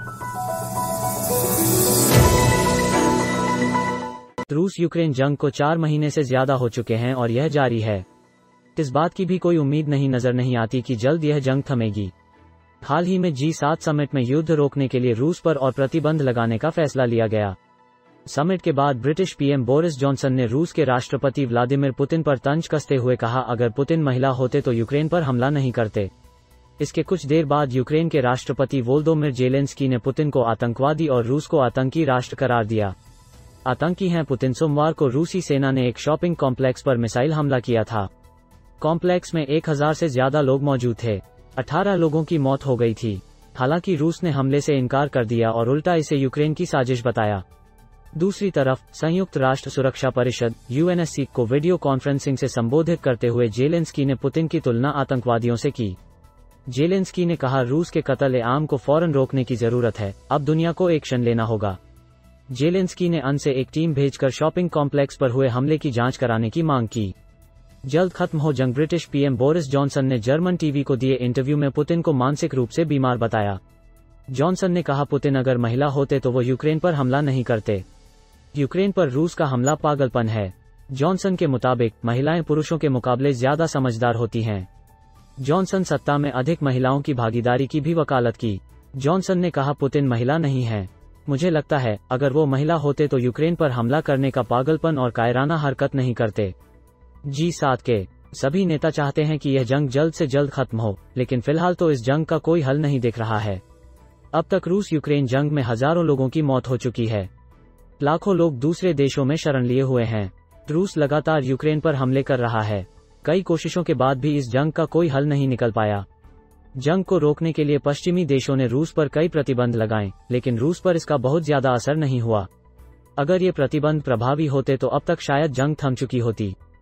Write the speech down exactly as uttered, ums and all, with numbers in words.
रूस यूक्रेन जंग को चार महीने से ज्यादा हो चुके हैं और यह जारी है। इस बात की भी कोई उम्मीद नहीं नजर नहीं आती कि जल्द यह जंग थमेगी। हाल ही में जी सात समिट में युद्ध रोकने के लिए रूस पर और प्रतिबंध लगाने का फैसला लिया गया। समिट के बाद ब्रिटिश पीएम बोरिस जॉनसन ने रूस के राष्ट्रपति व्लादिमीर पुतिन पर तंज कसते हुए कहा, अगर पुतिन महिला होते तो यूक्रेन पर हमला नहीं करते। इसके कुछ देर बाद यूक्रेन के राष्ट्रपति वोलोदिमीर ज़ेलेंस्की ने पुतिन को आतंकवादी और रूस को आतंकी राष्ट्र करार दिया। आतंकी हैं पुतिन। सोमवार को रूसी सेना ने एक शॉपिंग कॉम्प्लेक्स पर मिसाइल हमला किया था। कॉम्प्लेक्स में एक हजार से ज्यादा लोग मौजूद थे। अठारह लोगों की मौत हो गई थी। हालांकि रूस ने हमले से इनकार कर दिया और उल्टा इसे यूक्रेन की साजिश बताया। दूसरी तरफ संयुक्त राष्ट्र सुरक्षा परिषद यूएनएससी को वीडियो कॉन्फ्रेंसिंग से संबोधित करते हुए ज़ेलेंस्की ने पुतिन की तुलना आतंकवादियों से की। ज़ेलेंस्की ने कहा, रूस के कत्ल ए आम को फौरन रोकने की जरूरत है, अब दुनिया को एक्शन लेना होगा। ज़ेलेंस्की ने अन से एक टीम भेजकर शॉपिंग कॉम्प्लेक्स पर हुए हमले की जांच कराने की मांग की। जल्द खत्म हो जंग। ब्रिटिश पीएम बोरिस जॉनसन ने जर्मन टीवी को दिए इंटरव्यू में पुतिन को मानसिक रूप से बीमार बताया। जॉनसन ने कहा, पुतिन अगर महिला होते तो वो यूक्रेन पर हमला नहीं करते। यूक्रेन पर रूस का हमला पागलपन है। जॉनसन के मुताबिक महिलाएं पुरुषों के मुकाबले ज्यादा समझदार होती हैं। जॉनसन सत्ता में अधिक महिलाओं की भागीदारी की भी वकालत की। जॉनसन ने कहा, पुतिन महिला नहीं है। मुझे लगता है अगर वो महिला होते तो यूक्रेन पर हमला करने का पागलपन और कायराना हरकत नहीं करते। जी सात के सभी नेता चाहते हैं कि यह जंग जल्द से जल्द खत्म हो, लेकिन फिलहाल तो इस जंग का कोई हल नहीं दिख रहा है। अब तक रूस यूक्रेन जंग में हजारों लोगों की मौत हो चुकी है। लाखों लोग दूसरे देशों में शरण लिए हुए हैं। रूस लगातार यूक्रेन पर हमले कर रहा है। कई कोशिशों के बाद भी इस जंग का कोई हल नहीं निकल पाया। जंग को रोकने के लिए पश्चिमी देशों ने रूस पर कई प्रतिबंध लगाए, लेकिन रूस पर इसका बहुत ज्यादा असर नहीं हुआ। अगर ये प्रतिबंध प्रभावी होते तो अब तक शायद जंग थम चुकी होती।